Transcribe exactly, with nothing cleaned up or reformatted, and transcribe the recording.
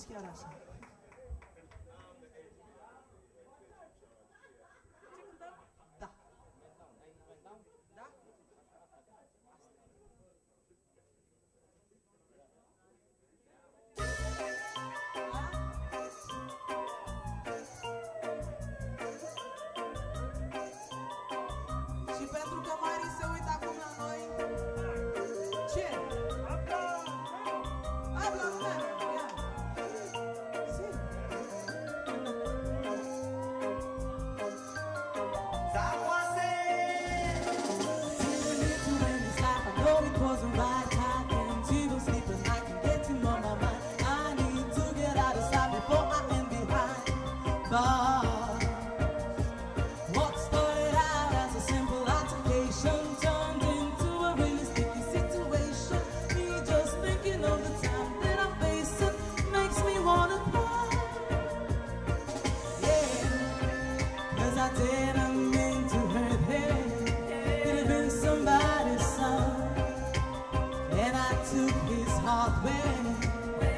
chiarașa. Da. Da? Și pentru că Mari se uită acum la noi, ce? Habla, lumea! Ia! Si! Didn't need to end this life, I know it wasn't right. I can't even sleep and I can get him on my mind. I need to get out of sight before I am behind. But what started out as a simple altercation turned into a really sticky situation. Me just thinking of the time that I'm facing makes me wanna cry. Yeah, cause I didn't mean to hurt him. Could have been somebody's son, and I took his heart when